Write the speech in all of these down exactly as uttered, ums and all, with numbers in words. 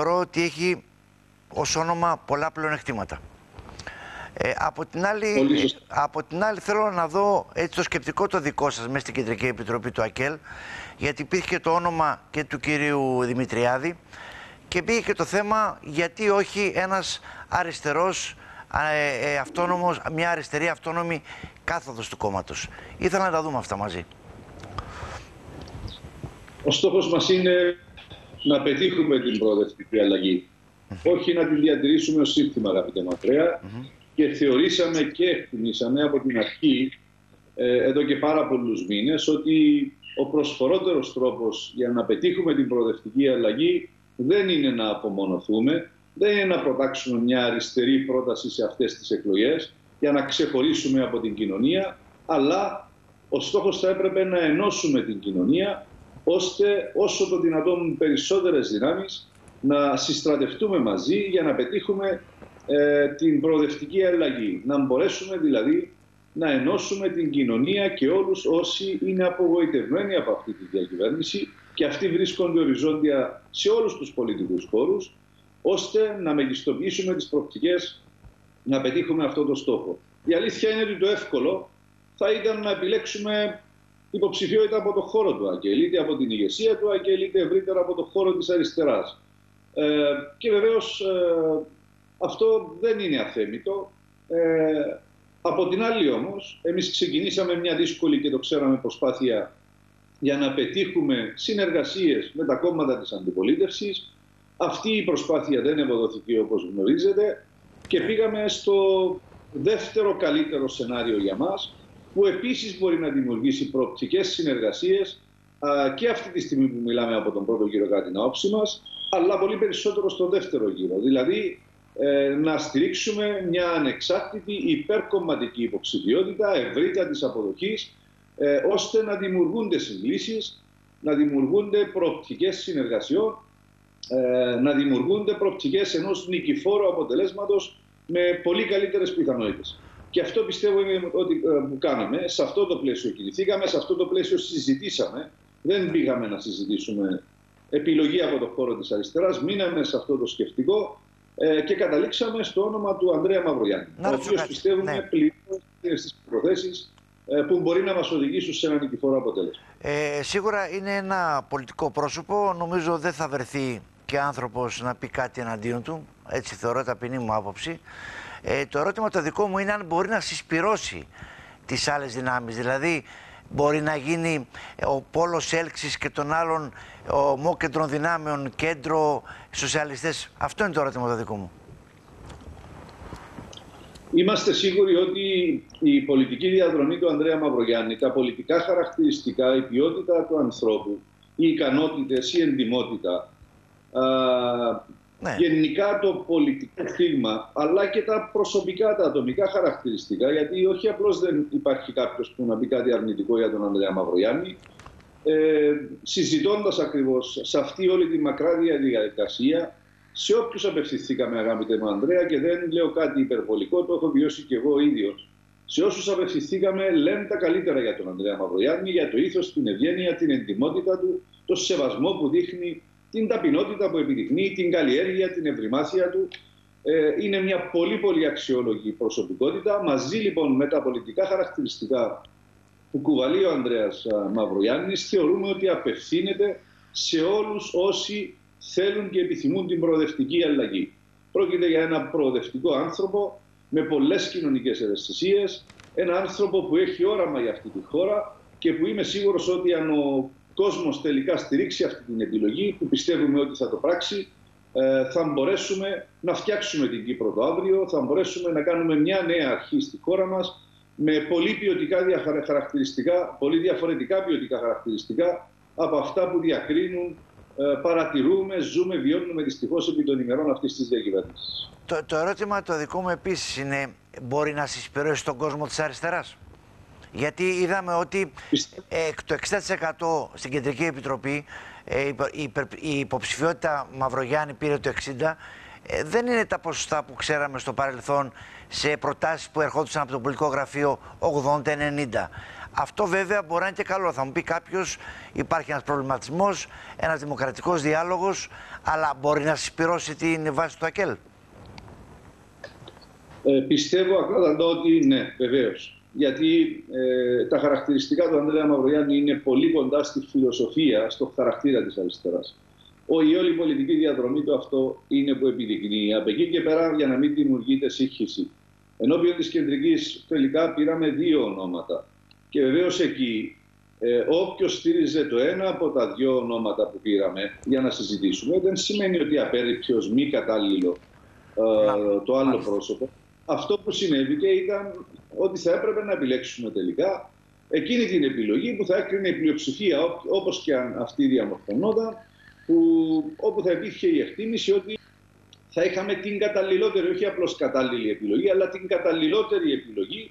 θεωρώ ότι έχει ως όνομα πολλά πλεονεκτήματα. Ε, από, την άλλη, ε, από την άλλη θέλω να δω έτσι το σκεπτικό το δικό σας μέσα στην Κεντρική Επιτροπή του ΑΚΕΛ, γιατί υπήρχε το όνομα και του κυρίου Δημητριάδη και πήγε και το θέμα γιατί όχι ένας αριστερός ε, ε, αυτόνομος, μια αριστερή αυτόνομη κάθοδος του κόμματος. Ήθελα να τα δούμε αυτά μαζί. Ο στόχος μας είναι να πετύχουμε την προοδευτική αλλαγή. Mm-hmm. Όχι να την διατηρήσουμε ως σύνθημα, αγαπητέ Μακρέα. Mm-hmm. Και θεωρήσαμε και εκτιμήσαμε από την αρχή, ε, εδώ και πάρα πολλούς μήνες, ότι ο προσφορότερος τρόπος για να πετύχουμε την προοδευτική αλλαγή δεν είναι να απομονωθούμε, δεν είναι να προτάξουμε μια αριστερή πρόταση σε αυτές τις εκλογές για να ξεχωρίσουμε από την κοινωνία, αλλά ο στόχος θα έπρεπε να ενώσουμε την κοινωνία, ώστε όσο το δυνατόν περισσότερες δυνάμεις να συστρατευτούμε μαζί για να πετύχουμε ε, την προοδευτική αλλαγή. Να μπορέσουμε δηλαδή να ενώσουμε την κοινωνία και όλους όσοι είναι απογοητευμένοι από αυτή τη διακυβέρνηση και αυτοί βρίσκονται οριζόντια σε όλους τους πολιτικούς χώρους, ώστε να μεγιστοποιήσουμε τις προοπτικές να πετύχουμε αυτό το στόχο. Η αλήθεια είναι ότι το εύκολο θα ήταν να επιλέξουμε υποψηφιότητα από το χώρο του ΑΚΕΛ, είτε από την ηγεσία του ΑΚΕΛ, είτε ευρύτερα από το χώρο της αριστεράς. Ε, και βεβαίως ε, αυτό δεν είναι αθέμητο. Ε, από την άλλη όμως, εμείς ξεκινήσαμε μια δύσκολη και το ξέραμε προσπάθεια για να πετύχουμε συνεργασίες με τα κόμματα της αντιπολίτευσης. Αυτή η προσπάθεια δεν ευωδοθήκε όπως γνωρίζετε και πήγαμε στο δεύτερο καλύτερο σενάριο για μας, που επίσης μπορεί να δημιουργήσει προοπτικές συνεργασίες α, και αυτή τη στιγμή που μιλάμε από τον πρώτο γύρο κατά την άποψή μας, αλλά πολύ περισσότερο στο δεύτερο γύρο. Δηλαδή ε, να στηρίξουμε μια ανεξάρτητη υπερκομματική υποψηφιότητα ευρύτατης αποδοχής, ε, ώστε να δημιουργούνται συγκλήσεις, να δημιουργούνται προοπτικές συνεργασιών, ε, να δημιουργούνται προοπτικές ενός νικηφόρου αποτελέσματος με πολύ καλύτερες πιθανότητες. Και αυτό πιστεύω είναι ότι που κάναμε. Σε αυτό το πλαίσιο κινηθήκαμε, σε αυτό το πλαίσιο συζητήσαμε. Δεν πήγαμε να συζητήσουμε επιλογή από το χώρο της αριστεράς. Μείναμε σε αυτό το σκεφτικό ε, και καταλήξαμε στο όνομα του Ανδρέα Μαυρογιάννη. Ο οποίος πιστεύουμε ναι. πληρώνει στις προθέσεις ε, που μπορεί να μας οδηγήσουν σε ένα νικηφόρο αποτέλεσμα. Ε, σίγουρα είναι ένα πολιτικό πρόσωπο. Νομίζω δεν θα βρεθεί και άνθρωπος να πει κάτι εναντίον του. Έτσι θεωρώ, ταπεινή μου άποψη. Ε, το ερώτημα το δικό μου είναι αν μπορεί να συσπυρώσει τις άλλες δυνάμεις. Δηλαδή, μπορεί να γίνει ο πόλος έλξης και των άλλων ομόκεντρων δυνάμεων, κέντρο, σοσιαλιστές. Αυτό είναι το ερώτημα το δικό μου. Είμαστε σίγουροι ότι η πολιτική διαδρομή του Ανδρέα Μαυρογιάννη, τα πολιτικά χαρακτηριστικά, η ποιότητα του ανθρώπου, οι ικανότητες, η εντιμότητα, α, ναι. γενικά το πολιτικό στίγμα, αλλά και τα προσωπικά, τα ατομικά χαρακτηριστικά, γιατί όχι απλώς δεν υπάρχει κάποιος που να πει κάτι αρνητικό για τον Ανδρέα Μαυρογιάννη, ε, συζητώντας ακριβώς σε αυτή όλη τη μακρά διαδικασία, σε όποιους απευθυνθήκαμε, αγάπητε μου Ανδρέα, και δεν λέω κάτι υπερβολικό, το έχω βιώσει και εγώ ίδιος. Σε όσους απευθυνθήκαμε, λένε τα καλύτερα για τον Ανδρέα Μαυρογιάννη, για το ήθος, την ευγένεια, την εντιμότητα του, το σεβασμό που δείχνει, την ταπεινότητα που επιδεικνύει, την καλλιέργεια, την ευρυμάθεια του. Ε, είναι μια πολύ πολύ αξιόλογη προσωπικότητα. Μαζί λοιπόν με τα πολιτικά χαρακτηριστικά που κουβαλεί ο Ανδρέας Μαυρογιάννης, θεωρούμε ότι απευθύνεται σε όλους όσοι θέλουν και επιθυμούν την προοδευτική αλλαγή. Πρόκειται για ένα προοδευτικό άνθρωπο με πολλές κοινωνικές ευαισθησίες, ένα άνθρωπο που έχει όραμα για αυτή τη χώρα και που είμαι σίγουρος ότι αν ο κόσμος τελικά στηρίξει αυτή την επιλογή, που πιστεύουμε ότι θα το πράξει, θα μπορέσουμε να φτιάξουμε την Κύπρο το αύριο, θα μπορέσουμε να κάνουμε μια νέα αρχή στη χώρα μας με πολύ ποιοτικά χαρακτηριστικά, πολύ διαφορετικά ποιοτικά χαρακτηριστικά από αυτά που διακρίνουν, παρατηρούμε, ζούμε, βιώνουμε δυστυχώς επί των ημερών αυτής της διακυβέρνησης. Το, το ερώτημα το δικό μου επίσης είναι, μπορεί να συσπυρώσει τον κόσμο της αριστεράς? Γιατί είδαμε ότι ε, το εξήντα τοις εκατό στην Κεντρική Επιτροπή, ε, η, η υποψηφιότητα Μαυρογιάννη πήρε το εξήντα τοις εκατό. Ε, δεν είναι τα ποσοστά που ξέραμε στο παρελθόν σε προτάσεις που ερχόντουσαν από το πολιτικό γραφείο ογδόντα ενενήντα. Αυτό βέβαια μπορεί να είναι και καλό. Θα μου πει κάποιος, υπάρχει ένας προβληματισμός, ένας δημοκρατικός διάλογος, αλλά μπορεί να συσπυρώσει την βάση του ΑΚΕΛ. Ε, πιστεύω ακράδαντα ότι ναι, βεβαίως. Γιατί ε, τα χαρακτηριστικά του Ανδρέα Μαυρογιάννη είναι πολύ κοντά στη φιλοσοφία, στο χαρακτήρα της αριστεράς. Ο, η όλη πολιτική διαδρομή του αυτό είναι που επιδεικνύει. Από εκεί και πέρα, για να μην δημιουργείται σύγχυση. Ενώπιον της κεντρικής τελικά πήραμε δύο ονόματα. Και βεβαίως εκεί ε, όποιος στήριζε το ένα από τα δύο ονόματα που πήραμε για να συζητήσουμε, δεν σημαίνει ότι απέρριψε ως μη κατάλληλο ε, το άλλο πρόσωπο. Αυτό που συνέβη ήταν ότι θα έπρεπε να επιλέξουμε τελικά εκείνη την επιλογή που θα έκρινε η πλειοψηφία, όπως και αν αυτή διαμορφωνόταν, που, όπου θα υπήρχε η εκτίμηση ότι θα είχαμε την καταλληλότερη, όχι απλώς κατάλληλη επιλογή, αλλά την καταλληλότερη επιλογή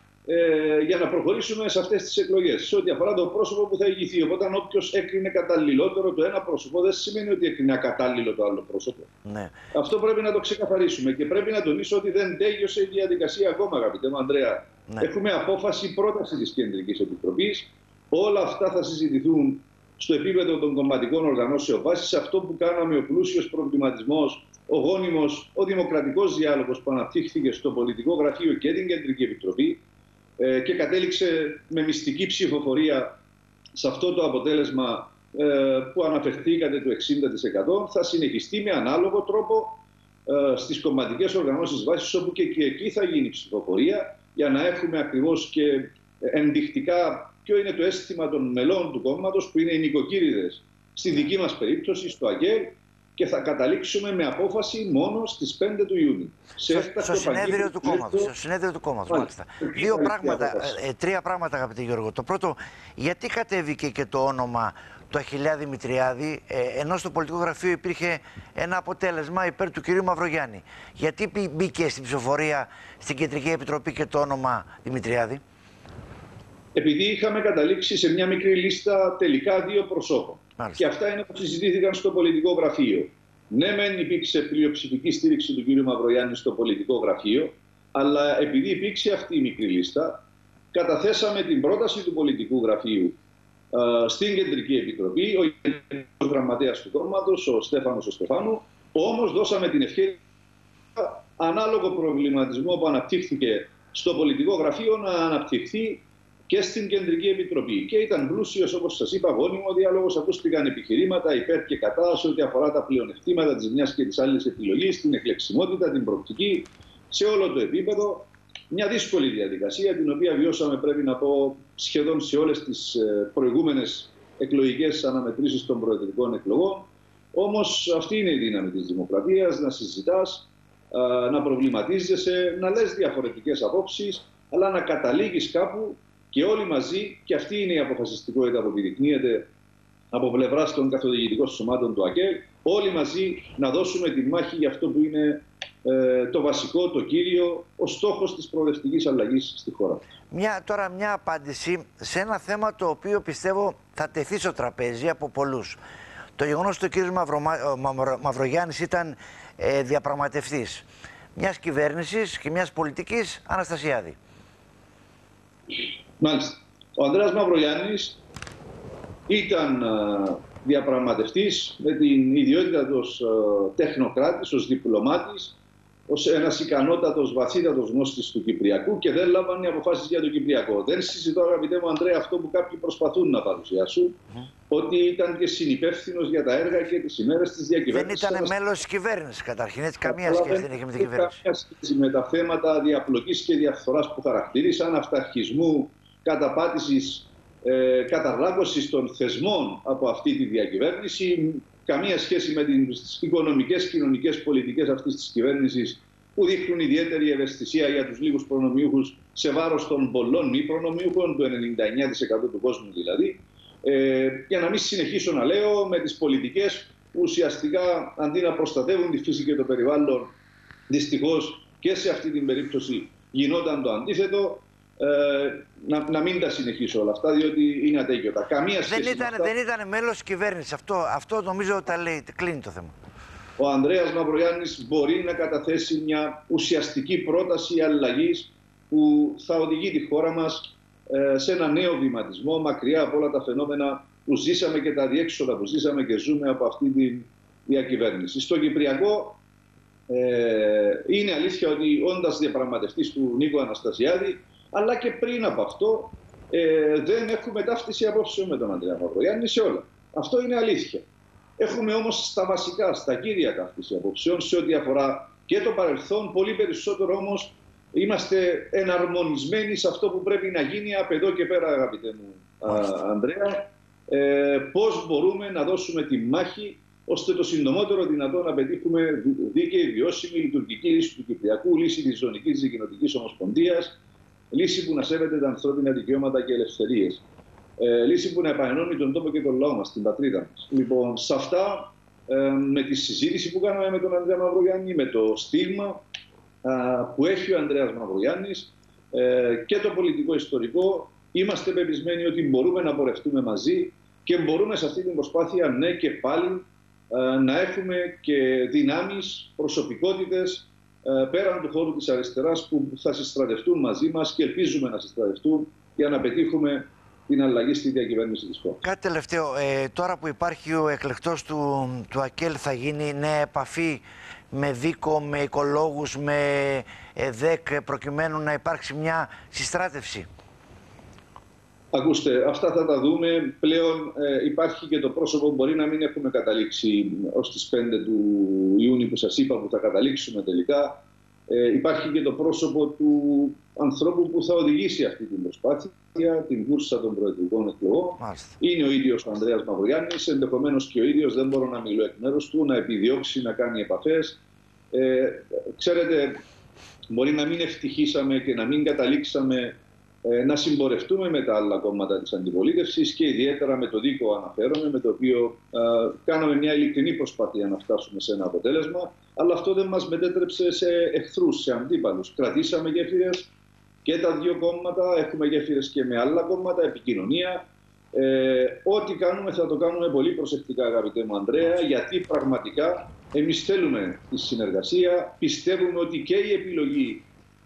ε, για να προχωρήσουμε σε αυτές τις εκλογές. Σε ό,τι αφορά το πρόσωπο που θα ηγηθεί. Οπότε, όποιος έκρινε καταλληλότερο το ένα πρόσωπο, δεν σημαίνει ότι έκρινε ακατάλληλο το άλλο πρόσωπο. Ναι. Αυτό πρέπει να το ξεκαθαρίσουμε. Και πρέπει να τονίσω ότι δεν τέλειωσε η διαδικασία ακόμα, αγαπητέ μου Ανδρέα. Ναι. Έχουμε απόφαση, πρόταση της Κεντρικής Επιτροπής. Όλα αυτά θα συζητηθούν στο επίπεδο των κομματικών οργανώσεων βάσης. Αυτό που κάναμε, ο πλούσιος προβληματισμός, ο γόνιμος, ο δημοκρατικός διάλογος που αναπτύχθηκε στο Πολιτικό Γραφείο και την Κεντρική Επιτροπή ε, και κατέληξε με μυστική ψηφοφορία σε αυτό το αποτέλεσμα ε, που αναφερθήκατε του εξήντα τοις εκατό, θα συνεχιστεί με ανάλογο τρόπο ε, στις κομματικές οργανώσεις βάσης, όπου και, και εκεί θα γίνει ψηφοφορία, για να έχουμε ακριβώς και ενδεικτικά ποιο είναι το αίσθημα των μελών του κόμματος, που είναι οι νοικοκύριδες στη δική μας περίπτωση, στο ΑΚΕΛ, και θα καταλήξουμε με απόφαση μόνο στις πέντε του Ιούνιου. Στο, στο συνέδριο του κόμματος. Στο συνέδριο του κόμματος, μάλιστα. Δύο πράγματα, ε, τρία πράγματα, αγαπητέ Γιώργο. Το πρώτο, γιατί κατέβηκε και το όνομα του Αχιλλέα Δημητριάδη, ε, ενώ στο πολιτικό γραφείο υπήρχε ένα αποτέλεσμα υπέρ του κυρίου Μαυρογιάννη. Γιατί μπήκε στην ψηφοφορία στην Κεντρική Επιτροπή και το όνομα Δημητριάδη? Επειδή είχαμε καταλήξει σε μια μικρή λίστα τελικά δύο προσώπων. Μάλιστα. Και αυτά είναι που συζητήθηκαν στο πολιτικό γραφείο. Ναι, μεν υπήρξε πλειοψηφική στήριξη του κ. Μαυρογιάννη στο πολιτικό γραφείο, αλλά επειδή υπήρξε αυτή η μικρή λίστα, καταθέσαμε την πρόταση του πολιτικού γραφείου α, στην Κεντρική Επιτροπή, ο Γενικός Γραμματέας του κόμματος, ο Στέφανος ο Στεφάνου, όμως δώσαμε την ευκαιρία, ανάλογο προβληματισμό που αναπτύχθηκε στο πολιτικό γραφείο, να αναπτυχθεί και στην Κεντρική Επιτροπή. Και ήταν πλούσιος, όπως σας είπα, γόνιμο διάλογος. Ακούστηκαν επιχειρήματα υπέρ και κατά σε ό,τι αφορά τα πλεονεκτήματα της μιας και της άλλης επιλογής, την εκλεξιμότητα, την προοπτική, σε όλο το επίπεδο. Μια δύσκολη διαδικασία, την οποία βιώσαμε, πρέπει να πω, σχεδόν σε όλες τις προηγούμενες εκλογικές αναμετρήσεις των προεδρικών εκλογών. Όμως αυτή είναι η δύναμη της δημοκρατίας, να συζητάς, να προβληματίζεσαι, να λες διαφορετικές απόψεις, αλλά να καταλήγεις κάπου. Και όλοι μαζί, και αυτή είναι η αποφασιστικότητα που επιδεικνύεται από πλευράς των καθοδηγητικών σωμάτων του ΑΚΕΛ, όλοι μαζί να δώσουμε τη μάχη για αυτό που είναι ε, το βασικό, το κύριο, ο στόχος της προοδευτικής αλλαγής στη χώρα. Μια, τώρα μια απάντηση σε ένα θέμα το οποίο πιστεύω θα τεθεί στο τραπέζι από πολλούς. Το γεγονός ότι ο κ. Μαυρο, Μαυρο, Μαυρογιάννης ήταν ε, διαπραγματευτής μιας κυβέρνησης και μιας πολιτικής Αναστασιάδη. Μάλιστα. Ο Ανδρέας Μαυρογιάννης ήταν α, διαπραγματευτής με την ιδιότητα του ως τεχνοκράτης, ως διπλωμάτης, ως ένας ικανότατος, βαθύτατος γνώστης του Κυπριακού, και δεν λάμβανε αποφάσεις για το Κυπριακό. Δεν συζητώ, αγαπητέ μου Ανδρέα, αυτό που κάποιοι προσπαθούν να παρουσιάσουν, mm. ότι ήταν και συνυπεύθυνος για τα έργα και τις ημέρες της διακυβέρνησης. Δεν ήταν μέλος της κυβέρνησης, καταρχήν, έτσι καμία σχέση δεν είχε με την κυβέρνηση. Καμία σχέση με τα θέματα διαπλοκής και διαφθοράς που χαρακτήρισαν, αυταρχισμού, καταπάτησης, ε, καταρράκωσης των θεσμών από αυτή τη διακυβέρνηση, καμία σχέση με τις οικονομικές, κοινωνικές πολιτικές αυτής της κυβέρνησης, που δείχνουν ιδιαίτερη ευαισθησία για τους λίγους προνομιούχους σε βάρος των πολλών μη προνομιούχων, του ενενήντα εννέα τοις εκατό του κόσμου δηλαδή. Ε, για να μην συνεχίσω να λέω με τις πολιτικές που ουσιαστικά αντί να προστατεύουν τη φύση και το περιβάλλον, δυστυχώς και σε αυτή την περίπτωση γινόταν το αντίθετο. Ε, να, να μην τα συνεχίσω όλα αυτά, διότι είναι ατέκειωτα. Καμία σχέση δεν ήταν, αυτά. Δεν ήταν μέλος της κυβέρνησης. Αυτό, αυτό νομίζω τα λέει, κλείνει το θέμα. Ο Ανδρέας Μαυρογιάννης μπορεί να καταθέσει μια ουσιαστική πρόταση αλλαγής που θα οδηγεί τη χώρα μας ε, σε ένα νέο βηματισμό, μακριά από όλα τα φαινόμενα που ζήσαμε και τα διέξοδα που ζήσαμε και ζούμε από αυτή τη διακυβέρνηση. Στο Κυπριακό ε, είναι αλήθεια ότι όντας διαπραγματευτής του Νίκο Αναστασιάδη, αλλά και πριν από αυτό, ε, δεν έχουμε ταύτιση απόψεων με τον Ανδρέα Μαυρογιάννη σε όλα. Αυτό είναι αλήθεια. Έχουμε όμως στα βασικά, στα κύρια ταύτιση απόψεων σε ό,τι αφορά και το παρελθόν, πολύ περισσότερο όμως είμαστε εναρμονισμένοι σε αυτό που πρέπει να γίνει από εδώ και πέρα, αγαπητέ μου α, Ανδρέα. Ε, πώς μπορούμε να δώσουμε τη μάχη ώστε το συντομότερο δυνατό να πετύχουμε δίκαιη, βιώσιμη, λειτουργική λύση του Κυπριακού, λύση της Ζωνικής Δικοινοτικής Ομοσπονδίας, λύση που να σέβεται τα ανθρώπινα δικαιώματα και ελευθερίες. Ε, λύση που να επανενώνει τον τόπο και τον λαό μας, την πατρίδα μας. Λοιπόν, σε αυτά, ε, με τη συζήτηση που κάναμε με τον Ανδρέα Μαυρογιάννη, με το στίγμα ε, που έχει ο Ανδρέας Μαυρογιάννης ε, και το πολιτικό ιστορικό, είμαστε πεπισμένοι ότι μπορούμε να πορευτούμε μαζί και μπορούμε σε αυτή την προσπάθεια, ναι και πάλι, ε, να έχουμε και δυνάμεις, προσωπικότητες ε, πέραν του χώρου της αριστεράς που θα συστρατευτούν μαζί μας και ελπίζουμε να συστρατευτούν για να πετύχουμε την αλλαγή στη διακυβέρνηση της χώρας. Κάτι τελευταίο. Ε, τώρα που υπάρχει ο εκλεκτός του, του ΑΚΕΛ, θα γίνει νέα επαφή με Δίκο, με οικολόγους, με ΕΔΕΚ, προκειμένου να υπάρξει μια συστράτευση? Ακούστε, αυτά θα τα δούμε. Πλέον ε, υπάρχει και το πρόσωπο, μπορεί να μην έχουμε καταλήξει ως τις πέντε του Ιούνιου που σας είπα που θα καταλήξουμε τελικά. Ε, υπάρχει και το πρόσωπο του ανθρώπου που θα οδηγήσει αυτή την προσπάθεια, την κούρσα των προεδρικών εκλογών. Μάλιστα. Είναι ο ίδιος ο Ανδρέας Μαυρογιάννης, ενδεχομένως και ο ίδιος, δεν μπορώ να μιλώ εκ μέρους του, να επιδιώξει να κάνει επαφές. Ε, ξέρετε, μπορεί να μην ευτυχήσαμε και να μην καταλήξαμε ε, να συμπορευτούμε με τα άλλα κόμματα της αντιπολίτευσης και ιδιαίτερα με το Δίκο αναφέρομαι, με το οποίο ε, κάναμε μια ειλικρινή προσπάθεια να φτάσουμε σε ένα αποτέλεσμα, αλλά αυτό δεν μας μετέτρεψε σε εχθρούς, σε αντίπαλους. Κρατήσαμε γέφυρες και τα δύο κόμματα, έχουμε γέφυρες και με άλλα κόμματα, επικοινωνία. Ε, ό,τι κάνουμε θα το κάνουμε πολύ προσεκτικά, αγαπητέ μου Ανδρέα, γιατί πραγματικά εμείς θέλουμε τη συνεργασία, πιστεύουμε ότι και η επιλογή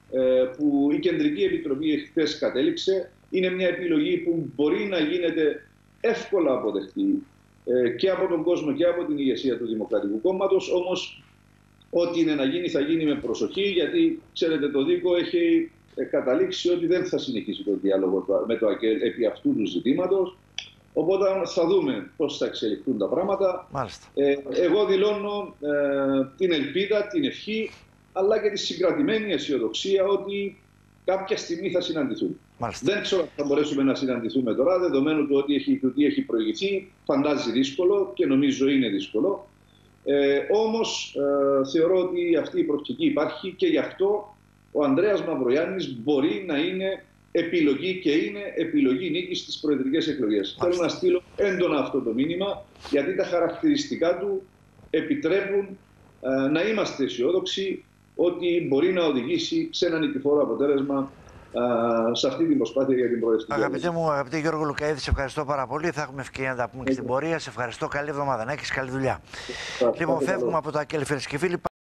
που η Κεντρική Επιτροπή χθες κατέληξε είναι μια επιλογή που μπορεί να γίνεται εύκολα αποδεκτή και από τον κόσμο και από την ηγεσία του Δημοκρατικού Κόμματος, όμως ό,τι είναι να γίνει θα γίνει με προσοχή, γιατί ξέρετε το Δίκο έχει καταλήξει ότι δεν θα συνεχίσει το διάλογο με το ΑΚΕΛ επί αυτού του ζητήματος, οπότε θα δούμε πώς θα εξελιχθούν τα πράγματα. Ε, εγώ δηλώνω ε, την ελπίδα, την ευχή, αλλά και τη συγκρατημένη αισιοδοξία ότι κάποια στιγμή θα συναντηθούμε. Μάλιστα. Δεν ξέρω αν θα μπορέσουμε να συναντηθούμε τώρα, δεδομένου του ότι έχει, ότι έχει προηγηθεί, φαντάζει δύσκολο και νομίζω είναι δύσκολο. Ε, όμως ε, θεωρώ ότι αυτή η προοπτική υπάρχει και γι' αυτό ο Ανδρέας Μαυρογιάννης μπορεί να είναι επιλογή και είναι επιλογή νίκης στις προεδρικές εκλογές. Μάλιστα. Θέλω να στείλω έντονα αυτό το μήνυμα, γιατί τα χαρακτηριστικά του επιτρέπουν ε, να είμαστε αισιόδοξοι ότι μπορεί να οδηγήσει σε ένα νικηφόρο αποτέλεσμα α, σε αυτή την προσπάθεια για την προεδρική. Αγαπητέ μου, αγαπητέ Γιώργο Λουκαίδη, σε ευχαριστώ πάρα πολύ. Θα έχουμε ευκαιρία να τα πούμε και στην πορεία. Σε ευχαριστώ. Καλή εβδομάδα. Να έχεις καλή δουλειά. Λοιπόν, φεύγουμε από το ΑΚΕΛ, φίλες και φίλοι.